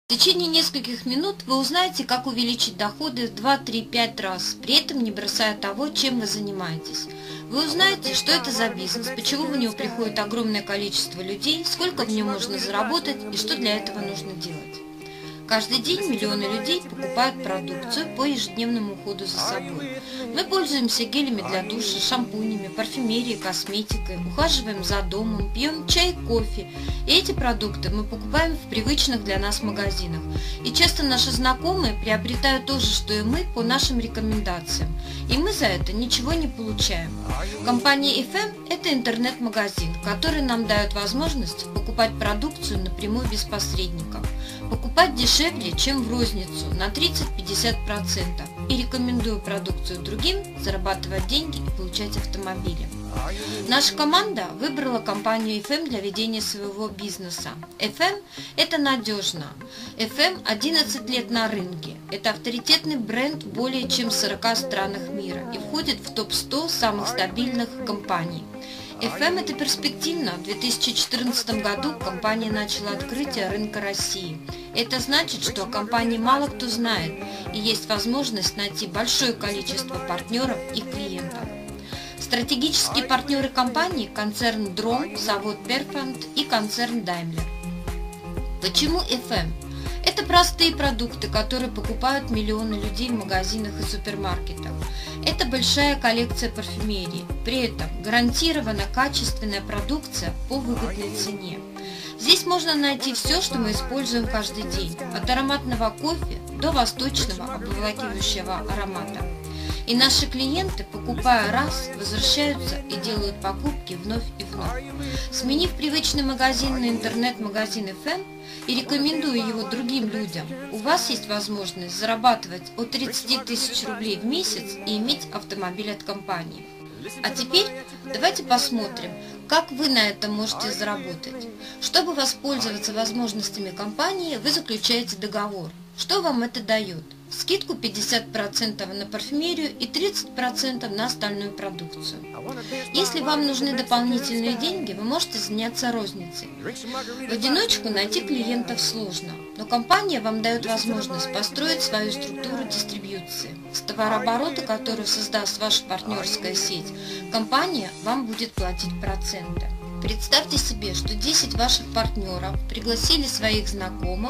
В течение нескольких минут вы узнаете, как увеличить доходы в 2-3-5 раз, при этом не бросая того, чем вы занимаетесь. Вы узнаете, что это за бизнес, почему в него приходит огромное количество людей, сколько в нем можно заработать и что для этого нужно делать. Каждый день миллионы людей покупают продукцию по ежедневному уходу за собой. Мы пользуемся гелями для душа, шампунями, парфюмерией, косметикой, ухаживаем за домом, пьем чай, кофе. И эти продукты мы покупаем в привычных для нас магазинах. И часто наши знакомые приобретают то же, что и мы, по нашим рекомендациям. И мы за это ничего не получаем. Компания FM – это интернет-магазин, который нам дает возможность покупать продукцию напрямую без посредников. Покупать дешевле, чем в розницу, на 30-50%. И рекомендую продукцию другим, зарабатывать деньги и получать автомобили. Наша команда выбрала компанию FM для ведения своего бизнеса. FM – это надежно. FM 11 лет на рынке. Это авторитетный бренд в более чем 40 странах мира и входит в топ-100 самых стабильных компаний. FM – это перспективно. В 2014 году компания начала открытие рынка России. Это значит, что о компании мало кто знает, и есть возможность найти большое количество партнеров и клиентов. Стратегические партнеры компании – концерн Дром, завод Перфант и концерн Daimler. Почему FM? Это простые продукты, которые покупают миллионы людей в магазинах и супермаркетах. Это большая коллекция парфюмерии, при этом гарантирована качественная продукция по выгодной цене. Здесь можно найти все, что мы используем каждый день, от ароматного кофе до восточного обволакивающего аромата. И наши клиенты, покупая раз, возвращаются и делают покупки вновь и вновь. Сменив привычный магазин на интернет-магазин FM и рекомендуя его другим людям, у вас есть возможность зарабатывать от 30 тысяч рублей в месяц и иметь автомобиль от компании. А теперь давайте посмотрим, как вы на этом можете заработать. Чтобы воспользоваться возможностями компании, вы заключаете договор. Что вам это дает? Скидку 50% на парфюмерию и 30% на остальную продукцию. Если вам нужны дополнительные деньги, вы можете заняться розницей. В одиночку найти клиентов сложно, но компания вам дает возможность построить свою структуру дистрибьюции. С товарооборота, который создаст ваша партнерская сеть, компания вам будет платить проценты. Представьте себе, что 10 ваших партнеров пригласили своих знакомых,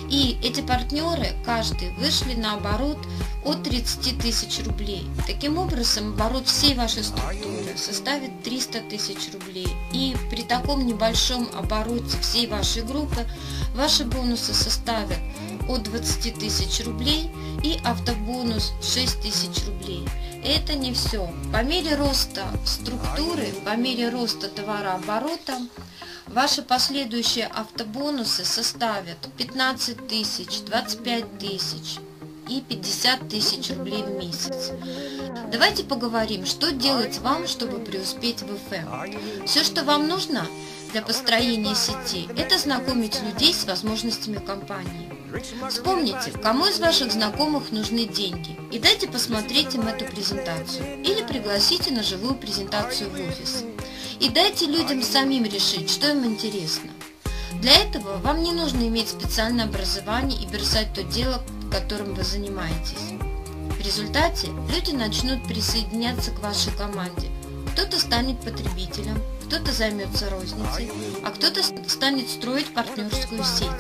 и эти партнеры каждый вышли на оборот от 30 тысяч рублей. Таким образом, оборот всей вашей структуры составит 300 тысяч рублей. И при таком небольшом обороте всей вашей группы ваши бонусы составят от 20 тысяч рублей и автобонус 6 тысяч рублей. Это не все. По мере роста структуры, по мере роста товарооборота, ваши последующие автобонусы составят 15 тысяч, 25 тысяч и 50 тысяч рублей в месяц. Давайте поговорим, что делать вам, чтобы преуспеть в FM. Все, что вам нужно для построения сети, это знакомить людей с возможностями компании. Вспомните, кому из ваших знакомых нужны деньги, и дайте посмотреть им эту презентацию, или пригласите на живую презентацию в офис. И дайте людям самим решить, что им интересно. Для этого вам не нужно иметь специальное образование и бросать то дело, которым вы занимаетесь. В результате люди начнут присоединяться к вашей команде. Кто-то станет потребителем, кто-то займется розницей, а кто-то станет строить партнерскую сеть.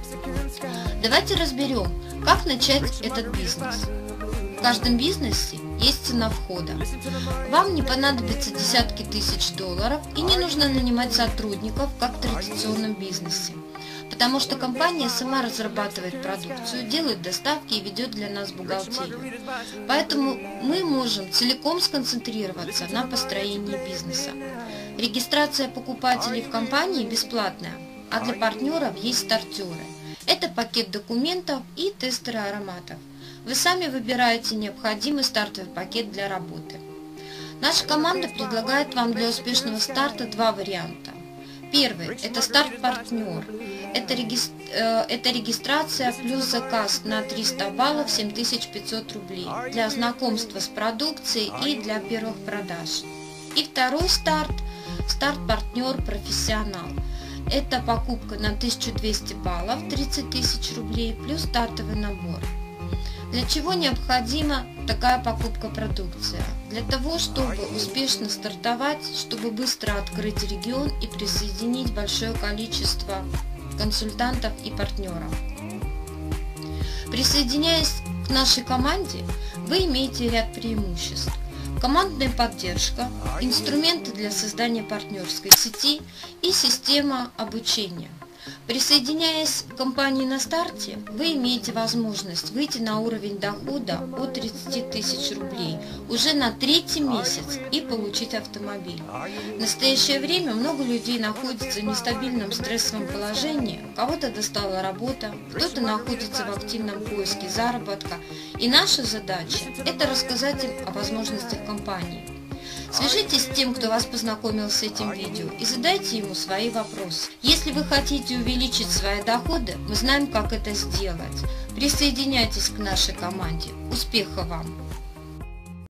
Давайте разберем, как начать этот бизнес. В каждом бизнесе есть цена входа. Вам не понадобится десятки тысяч долларов и не нужно нанимать сотрудников, как в традиционном бизнесе, потому что компания сама разрабатывает продукцию, делает доставки и ведет для нас бухгалтерию. Поэтому мы можем целиком сконцентрироваться на построении бизнеса. Регистрация покупателей в компании бесплатная, а для партнеров есть стартеры. Это пакет документов и тестеры ароматов. Вы сами выбираете необходимый стартовый пакет для работы. Наша команда предлагает вам для успешного старта два варианта. Первый – это старт-партнер. Это регистрация плюс заказ на 300 баллов 7500 рублей для знакомства с продукцией и для первых продаж. И второй старт – старт-партнер профессионал. Это покупка на 1200 баллов, 30 тысяч рублей, плюс стартовый набор. Для чего необходима такая покупка продукции? Для того, чтобы успешно стартовать, чтобы быстро открыть регион и присоединить большое количество консультантов и партнеров. Присоединяясь к нашей команде, вы имеете ряд преимуществ. Командная поддержка, инструменты для создания партнерской сети и система обучения. Присоединяясь к компании на старте, вы имеете возможность выйти на уровень дохода от 30 тысяч рублей уже на 3-й месяц и получить автомобиль. В настоящее время много людей находится в нестабильном стрессовом положении, кого-то достала работа, кто-то находится в активном поиске заработка, и наша задача – это рассказать им о возможностях компании. Свяжитесь с тем, кто вас познакомил с этим видео, и задайте ему свои вопросы. Если вы хотите увеличить свои доходы, мы знаем, как это сделать. Присоединяйтесь к нашей команде. Успехов вам!